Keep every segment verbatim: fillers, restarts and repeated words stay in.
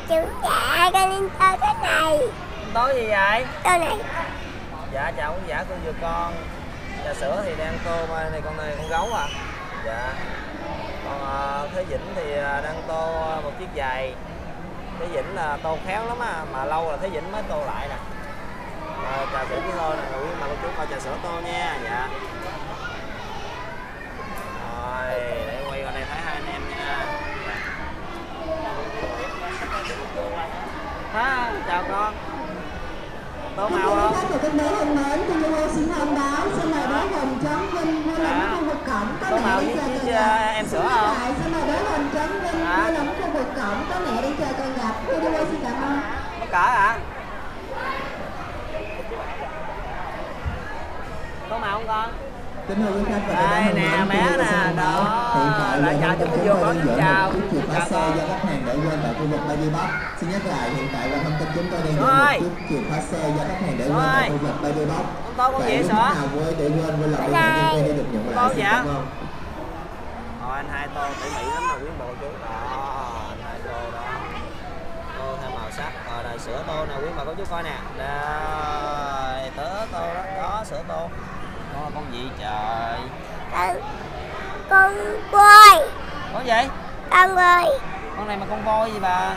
chữ dạ con lên tô cái này. Tối gì vậy? Tô này. Dạ chào khán giả cô vừa con. Trà sữa thì đang tô này, con này con gấu à. Dạ. Còn uh, Thế Vĩnh thì đang tô một chiếc giày. Thế Vĩnh là tô khéo lắm á, mà lâu là Thế Vĩnh mới tô lại nè. Rồi, trà sữa với thôi nè, mà cô chú coi trà sữa tô nha. Dạ. Rồi, để quay qua đây thấy hai anh em nha. Ha, chào con. Tô màu không? Các cô bé thân mến, cô Lưu xin thông báo xin mời bé Huỳnh Trấn Vinh vui lòng khu vực cổng có mẹ đi chờ con gặp. Em sữa không? Xin mời bé Huỳnh Trấn Vinh vui lòng khu vực cổng có mẹ đi chờ con gặp. Cô Lưu xin cảm ơn. Có cỡ hả? Có màu không con? Kính thưa quý khách và đây nè bé nè, đó là chào chúng tôi vô có xin chào chiếc chìa khóa xe do khách hàng để quên tại khu vực Baby Box. Xin nhắc lại hiện tại là thông tin chúng tôi đang nhận một chiếc chìa khóa xe do khách hàng để quên tại khu vực Baby Box. Tô con gì sợ? Nào quên để quên quên lòng nhân viên được nhận lại. Xin cảm ơn. Rồi anh hai tô tỉ mỉ lắm mà quý bộ chú. Đó, anh hai tô đó. Tô theo màu sắc. Rồi đây sữa tô nè quý bà cô chú coi nè. Đây, tớ tô đó, đó sữa tô. Con là con gì trời? Con, con voi. Con gì? Con voi. Con này mà con voi gì bà?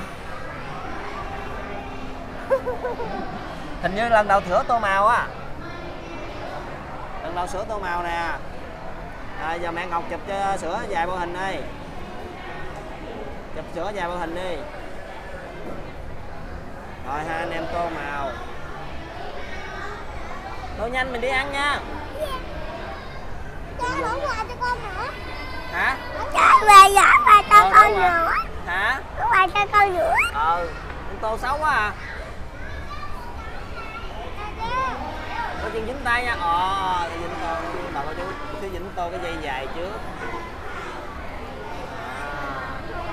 Hình như lần đầu sữa tô màu á. Lần đầu sữa tô màu nè. À, giờ mẹ Ngọc chụp cho sữa dài bao hình đi. Chụp sữa dài bao hình đi. Rồi hai anh em tô màu. Tô nhanh mình đi ăn nha. Cha bỏ quà cho con nữa. Hả? Cha về giả quà cho ờ, con nữa. Hả? Có quà cho con nữa. Ờ, con tô xấu quá à. Có chân dính tay nha. Ờ, cái dính tô, bà cô chú, cái dính tô cái dây dài trước. À.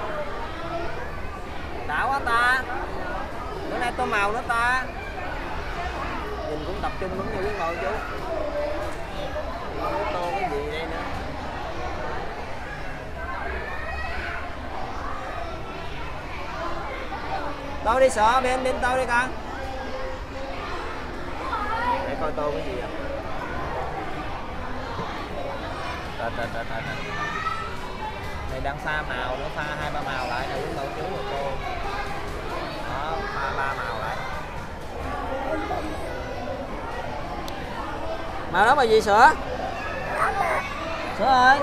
Đã quá ta. Bữa nay tô màu nữa ta. Nhìn cũng tập trung lắm nha quý cô chú. Không biết tô cái gì đây nữa. Tô đi sợ bên bên tô đi con. Để coi tô cái gì ạ. Trời trời trời trời. Này đang pha màu nữa, pha hai ba màu lại nè quý cô chú rồi cô. Đó, pha ba màu lại. Màu đó mà gì sữa? Sữa ơi.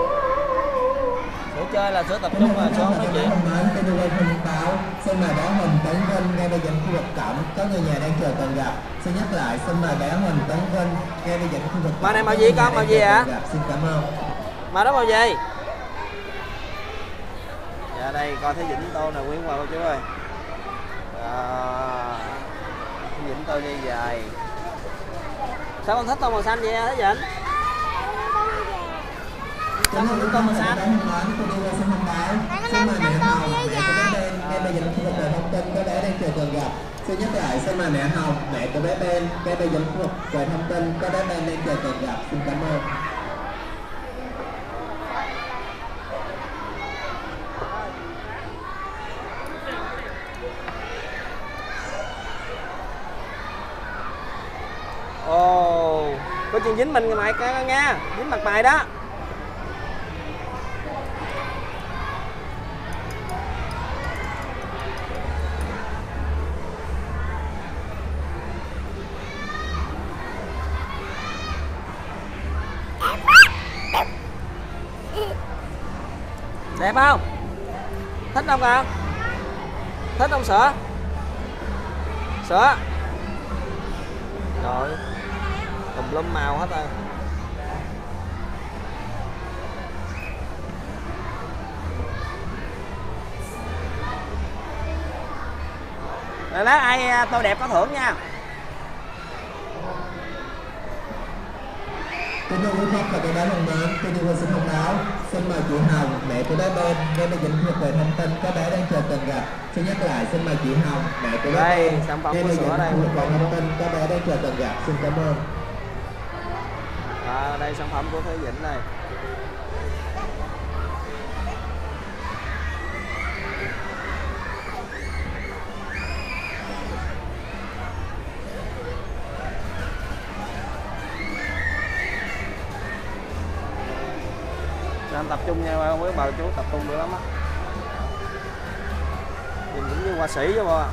Sữa chơi là sữa tập trung mà sữa không nói chuyện. Xin mời bé Huỳnh Tấn Vinh ngay bây giờ khu vực cổng có người nhà đang chờ cần gặp. Xin nhắc lại xin mời bé Huỳnh Tấn Vinh ngay bây giờ khu vực. Màu này màu gì con? Màu gì ạ? Xin cảm ơn. Màu đó màu gì? Dạ đây coi thấy Vĩnh tô nè quý bà cô chú ơi. À, Vĩnh tô dây dài. Sao con thích tô màu xanh vậy Thế Vĩnh? Sao con thích tô màu xanh? Xin mời mẹ Hồng, mẹ của bé Ben, ngay bây giờ khu vực thông tin có bé đang chờ cần gặp. Xin nhắc lại xin mời mẹ Hồng, mẹ của bé Ben, ngay bây giờ khu vực về thông tin có bé Ben đang chờ cần gặp. Xin cảm ơn. Ồ, oh, có chuyện dính mình mày nha, dính mặt mày đó. Đẹp không? Thích không con? Thích không sữa? Sữa. Rồi. Tùm lum màu hết rồi. Rồi đó, ai tô đẹp có thưởng nha. Kính thưa quý khách và các bạn thân mến, tôi Như xin thông báo, xin mời chị Hồng, mẹ của bé Ben, ngay bây giờ thuộc về thông tin có bé đang chờ cần gặp. Xin nhắc lại, xin mời chị Hồng, mẹ của bé Ben, ngay bây giờ thuộc về thông tin có bé đang chờ cần gặp. Xin cảm ơn. À, đây sản phẩm của Thế Vĩnh này. anh tập trung nha mấy bà chú, tập trung được lắm á. Nhìn cũng như họa sĩ chứ bộ.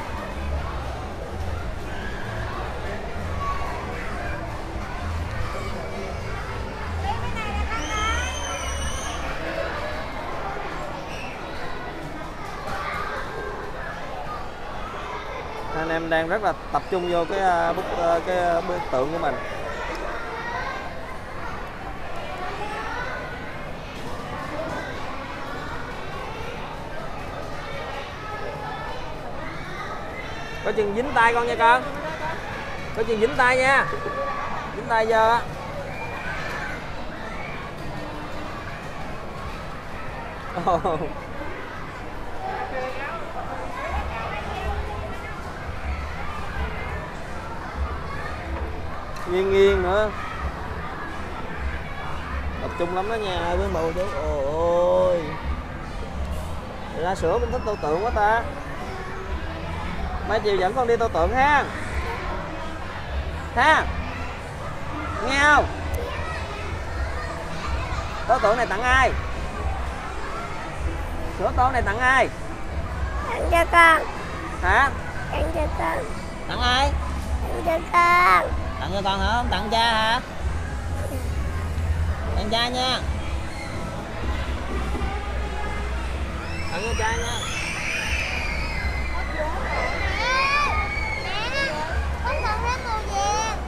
Anh em đang rất là tập trung vô cái bức cái bức tượng của mình. Có chừng dính tay con nha con. Có chừng dính tay nha. Dính tay giờ á. Oh. Nghiêng nghiêng nữa. Tập trung lắm đó nha với bầu chú. Ôi. Ra sữa mình thích tô tượng quá ta. Mấy chiều dẫn con đi tô tượng ha. Ha. Nghe không? Tô tượng này tặng ai? Sữa tô này tặng ai? Tặng cho con. Hả? Tặng cho con. Tặng ai? Tặng cho con. Tặng cho con hả? Không tặng cha hả? Tặng cha nha. Tặng cho cha nha. Con tặng hết màu vàng.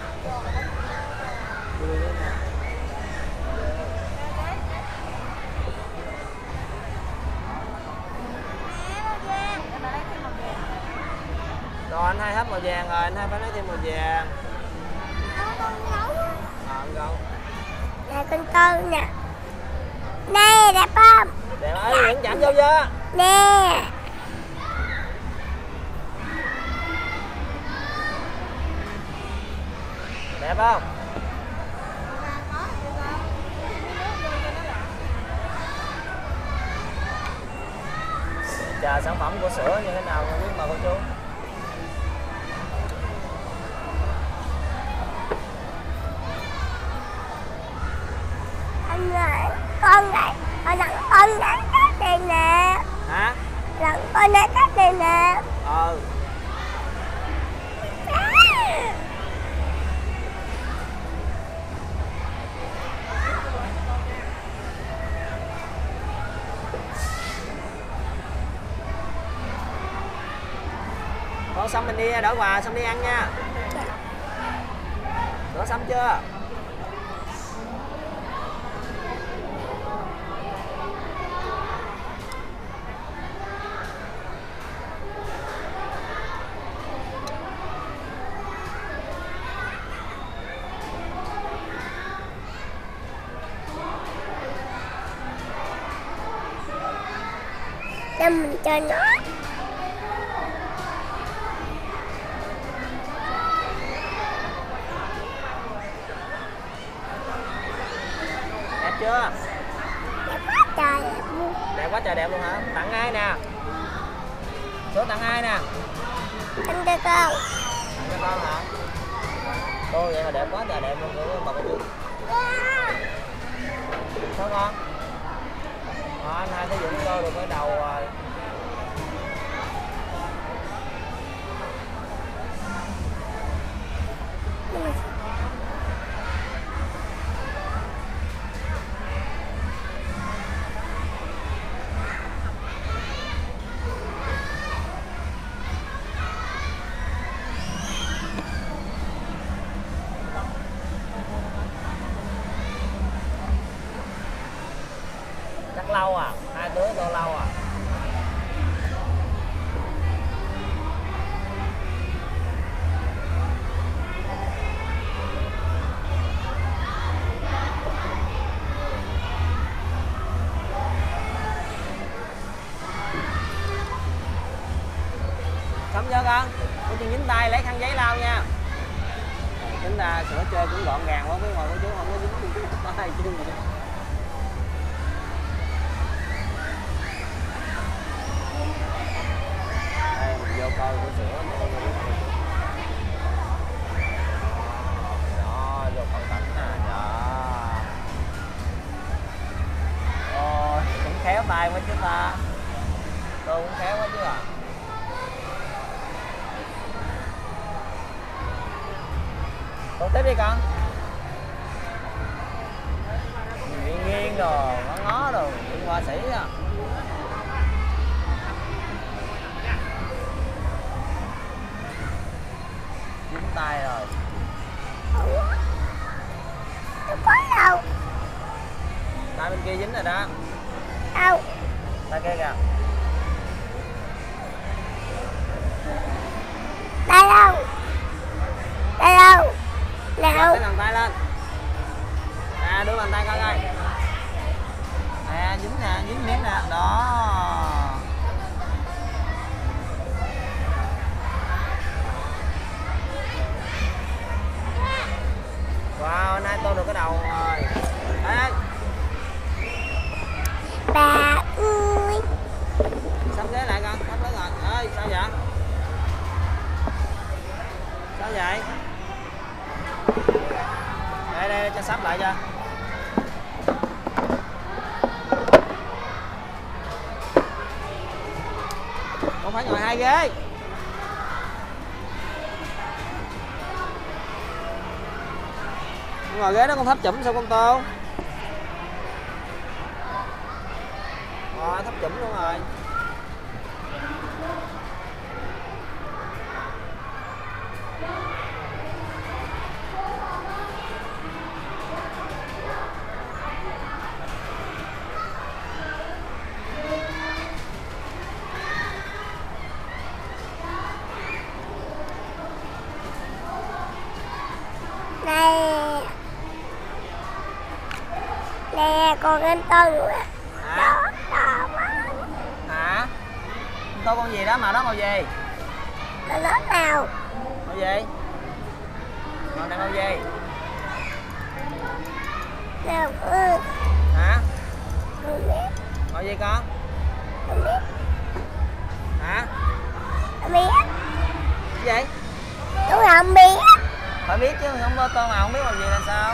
Rồi anh hai hết màu vàng rồi, anh hai phải lấy thêm màu vàng. Con gấu. Ờ, con gấu. Nè con tôm nè. Nè đẹp không? Đẹp ơi, đừng chạm vô chưa? Nè. Đẹp không? Chờ sản phẩm của sữa như thế nào không biết mà cô chú. Anh ơi, con này, con này, con này cắt đây nè. Hả? Lần con này cắt đây nè. Ờ. Con xong mình đi đỡ quà xong đi ăn nha. Rửa xong chưa? Cho mình cho nó. Đẹp chưa? Đẹp quá trời đẹp luôn. Đẹp quá trời đẹp luôn hả? Tặng ai nè? Số tặng ai nè? Anh cho con. Tặng cho con hả? Cô vậy mà đẹp quá trời đẹp luôn của bà cô chú. Sao con? Ờ, anh hai thấy Dũng cô được cái đầu rồi. Chắc lâu à, hai đứa tô lâu à. Xong chưa con? Cô chú dính tay lấy khăn giấy lau nha. Tính ra sữa chơi cũng gọn gàng quá, với ngồi cô chú không có dính tay chứ. Đây mình vô coi của sữa. Đó, vô cẩn thận nè. Đó. tay quá chứ ta. Tô cũng khéo quá chứ à. Tô tiếp đi con. Nghiêng nghiêng đồ, ngó ngó đồ, những họa sĩ à. Dính tay rồi. Không có đâu. Tay bên kia dính rồi đó. Đâu. Tay kia kìa. Đây đâu. Đây đâu. Nào. Cái bàn tay lên. À, đưa bàn tay coi coi. À, dính nè, dính miếng nè. Đó. Wow, hôm nay Tô được cái đầu rồi. Đấy. Bà ơi. Sắp ghế lại con, sắp ghế rồi. Ơi, sao vậy? Sao vậy? Đây, đây, cho sắp lại cho. Không phải ngồi hai ghế. Ngồi ghế đó con thấp chụm sao con Tô? Rồi, thấp chụm luôn rồi. Nè. Nè, còn anh Tô nữa. Hả? Đó, đó quá. Hả? Tô con gì đó, màu đó màu gì? Nó nói nào? Màu gì? Màu này màu gì? Nào, ừ. Hả? Không biết. Màu gì con? Không biết. Hả? Không biết. Cái gì? Tôi không biết. Phải biết chứ, không có Tô mà không biết màu gì là sao?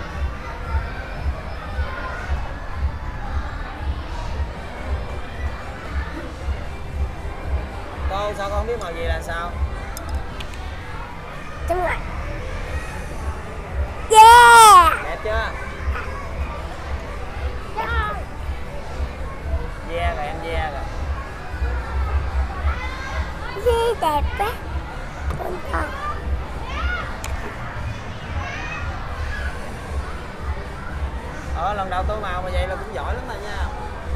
Tô sao con không biết màu gì là sao? Đúng rồi. Yeah. Đẹp chưa? Yeah rồi, em yeah rồi. Yeah, đẹp quá. Con con. Ờ, lần đầu tô màu mà vậy là cũng giỏi lắm rồi nha.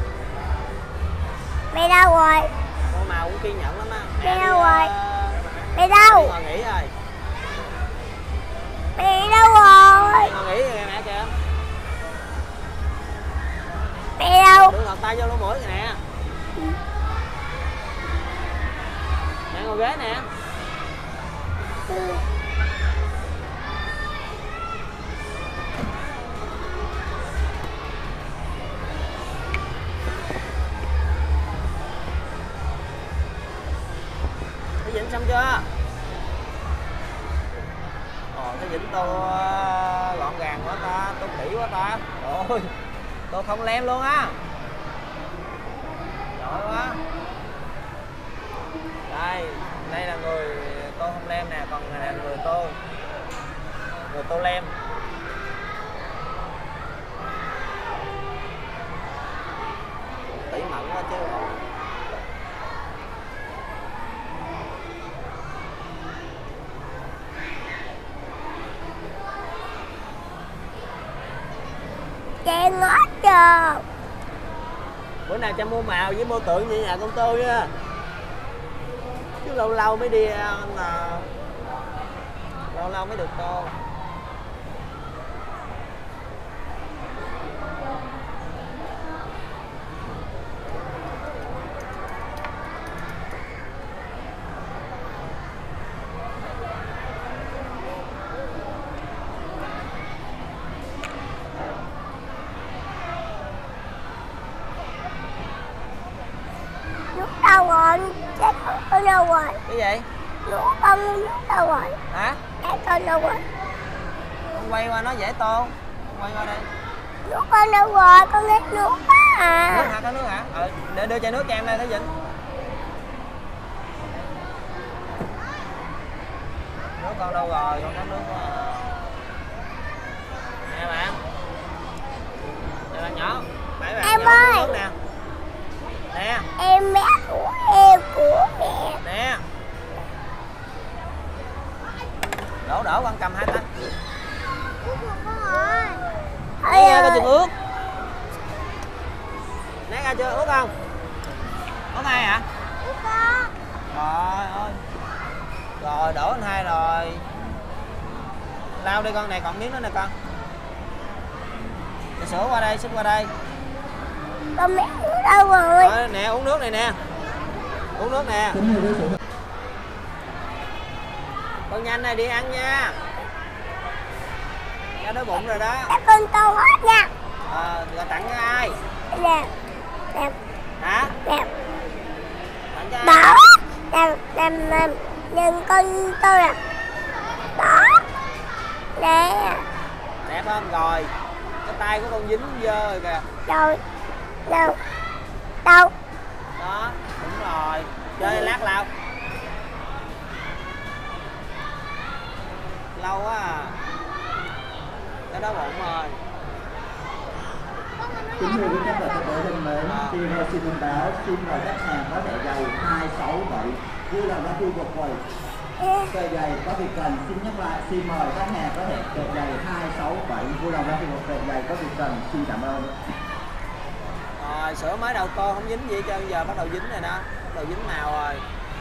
Mày đâu rồi? Tô màu cũng kiên nhẫn lắm á. Mày Mẹ đâu đi, rồi? uh, Mày đâu? đi ngồi nghỉ rồi. Mày đâu rồi? Đi ngồi nghỉ rồi mẹ kìa. Mày đâu? Đưa ngọt tay vô lỗ mũi kìa nè. Mẹ ngồi ghế nè. Ừ. Thấy Vĩnh xong chưa? Ồ, thấy Vĩnh Tô gọn gàng quá ta, Tô kỹ quá ta. Ôi, Tô không lem luôn á. Giỏi quá. Đây, đây là người Tô không lem nè, còn này là người Tô người Tô lem. Tỉ mẩn quá chứ. Chèn hết rồi. Bữa nào cho mua màu với mua tượng như nhà con Tô nha. Chứ lâu lâu mới đi ăn là lâu lâu mới được Tô. Nước đâu rồi? Chết con đâu rồi? Cái gì? Nước con nước đâu rồi? Hả? Chết con đâu rồi? Con quay qua nó dễ Tô. Con quay qua đây. Nước con đâu rồi? Con hết nước á. à. Nước hả? Có nước hả? Ừ, để đưa chai nước cho em đây Thế Vĩnh. Nước con đâu rồi? Con có nước quá à. Nè bạn. Nè bạn nhỏ. Bảy bạn Em nhỏ ơi. nước nè. Nè. Em bé của em của mẹ. Nè. Đổ đổ con cầm hai tay. Nè ra chừng ướt. Nè ra chưa ướt không? Ướt hai hả? Trời ơi. Rồi đổ anh hai rồi. Lau đi con, này còn miếng nữa nè con. Để sữa qua đây, xích qua đây. Con mẹ đâu rồi? Rồi, nè uống nước này nè. Uống nước nè. Con nhanh này đi ăn nha. Ra đói bụng rồi đó. Để con tô hết nha. Ờ, rồi tặng cho ai? Đẹp. Đẹp. Hả? Đẹp. Tặng cho ai? Đó. Đẹp. Đẹp. Đẹp. Nhìn con tôi à. Đó. Nè. Đẹp không? Rồi. Cái tay của con dính dơ rồi kìa. Đâu. Đâu. Đâu. Đó, đúng rồi. Chơi lát lau. Lâu quá à. Cái đó bụng rồi. Kính thưa quý khách và các bạn thân mến, thì xin thông báo xin mời khách hàng có thẻ dày hai sáu bảy vui lòng ra khu vực quầy. Tờ giày có việc cần, xin nhắc lại, xin mời khách hàng có thẻ tờ giày hai sáu bảy vui lòng ra khu vực tờ giày có việc cần, xin cảm ơn. Rồi sữa mới đầu tô không dính gì hết trơn, giờ bắt đầu dính rồi đó, bắt đầu dính màu rồi.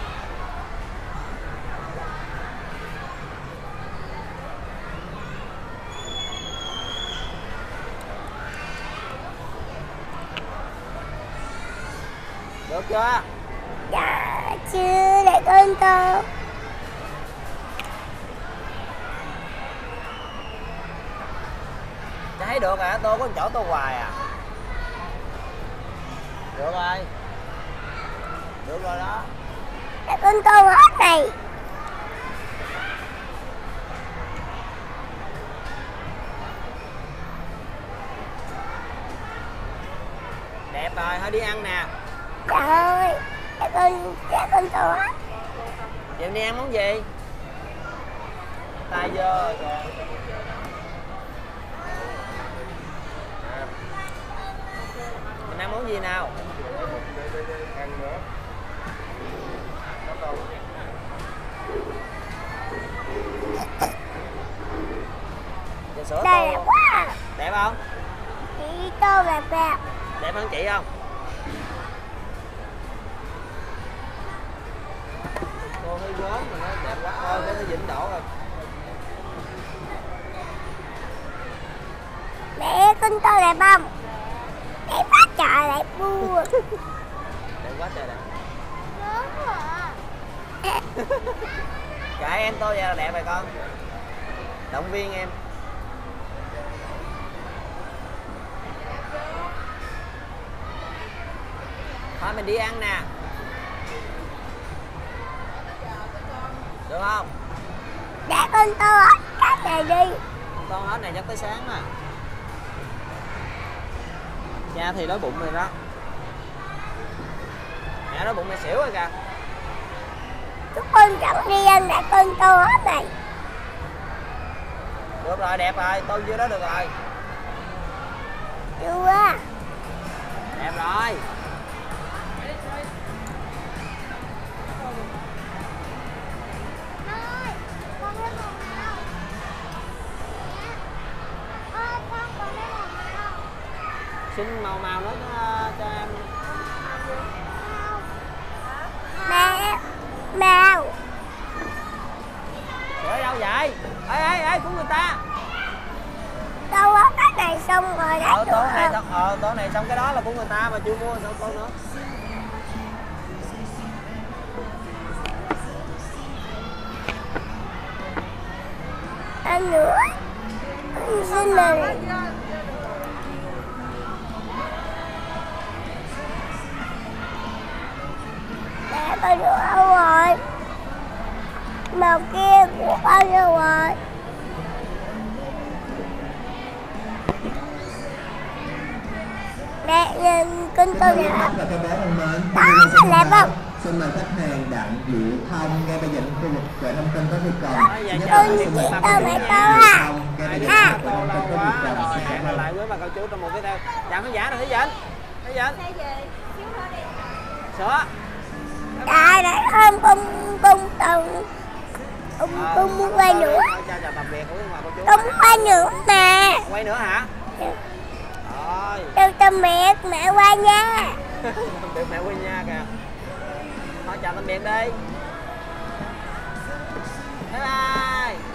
Được chưa? Dạ chưa, để con tô. Thấy được à, tô có một chỗ tô hoài à. Được rồi. Được rồi đó. Để con tô hết này. Đẹp rồi, thôi đi ăn nè. Dạ ơi, để con, để con tô hết. Chị em đi ăn món gì? Tay dơ rồi. À. Mình ăn món gì nào? Trà sữa Đây tô. đẹp quá à. Đẹp không? Chị tô đẹp đẹp. Đẹp hơn chị không? Cô hơi gớm mà nó đẹp quá. Thôi cái nó dính đổ rồi. Mẹ con tô đẹp không? Đẹp quá trời, đẹp vua. Đẹp quá trời đẹp. Kệ em tô vậy là đẹp rồi con. Động viên em. Thôi mình đi ăn nè. Được không? Để con tô hết cái này đi. Con hết này chắc tới sáng mà. Cha thì đói bụng rồi đó. Mẹ đói bụng mẹ xỉu rồi kìa. Chúng con chẳng đi ăn, để con tô hết này. Được rồi, đẹp rồi, tô dưới đó được rồi. Chưa. Đẹp rồi. Xin màu màu nữa cho em. Mẹ. Mèo. Sữa đâu vậy? Ê ê ê của người ta. Tô hết cái này xong rồi đã Ờ được tô này rồi. xong, ờ tô này xong cái đó là của người ta mà chưa mua sao tô nữa. Ăn nữa. Ăn xin này. Mẹ bao nhiêu đâu rồi? Màu kia của bao nhiêu rồi? Nè, nhìn cưng tôi nè. Và các bé thân mến, Đó, đẹp không? xin mời khách hàng Đặng Diệu Thông ngay bây giờ khu vực về thông tin có nhu cầu. Cưng chị tôi mẹ tôi à. À, tô lâu quá rồi, hẹn gặp lại với bà cô chú trong một video. Chào khán giả rồi, Thí Vịnh. Thí Vịnh. Sữa. Trời đấy không, cung cung tùng. Cung cung muốn quay nữa. Chào chào tạm biệt với bà cô chú. Cung quay nữa mà. Quay nữa hả? Rồi. Cho cho mẹ, mẹ qua nha. Được mẹ quay nha kìa. Thôi chào tạm biệt đi. Bye bye.